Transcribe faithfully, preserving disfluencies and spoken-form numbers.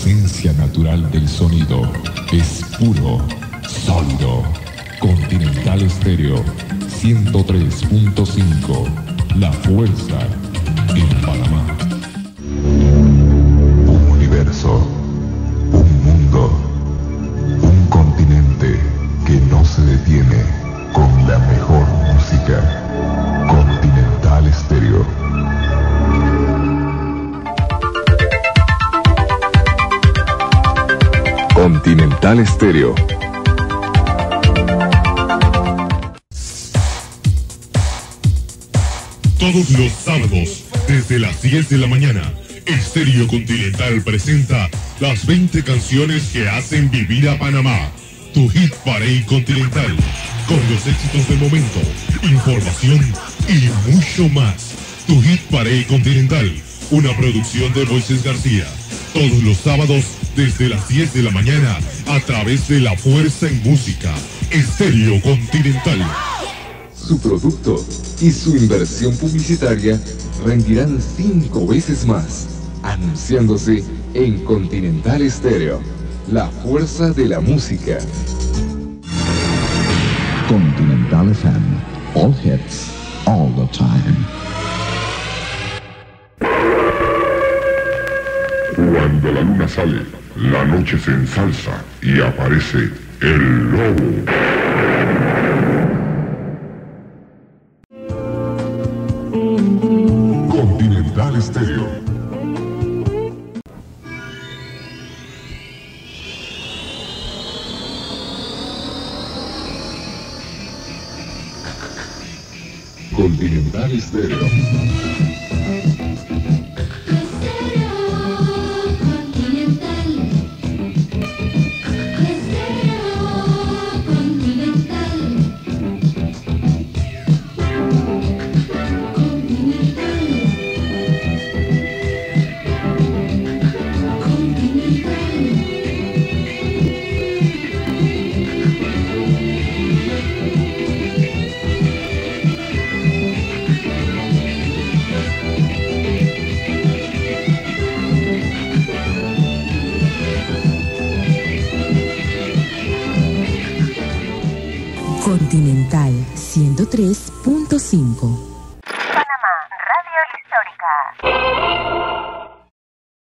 esencia natural del sonido es puro, sólido. Continental Estéreo ciento tres punto cinco. La fuerza en Panamá. Un universo, un mundo, un continente que no se detiene con la mejor música. Continental Estéreo. Continental Estéreo. Todos los sábados, desde las diez de la mañana, Estéreo Continental presenta las veinte canciones que hacen vivir a Panamá. Tu Hit Parade Continental, con los éxitos del momento, información y mucho más. Tu Hit Parade Continental, una producción de Moisés García. Todos los sábados, desde las diez de la mañana, a través de La Fuerza en Música. Estéreo Continental. Su producto y su inversión publicitaria rendirán cinco veces más, anunciándose en Continental Estéreo, la fuerza de la música. Continental F M, all hits, all the time. Cuando la luna sale, la noche se ensalza y aparece el lobo. Continental Estéreo. Continental Estéreo. Continental ciento tres punto cinco. Panamá, Radio Histórica.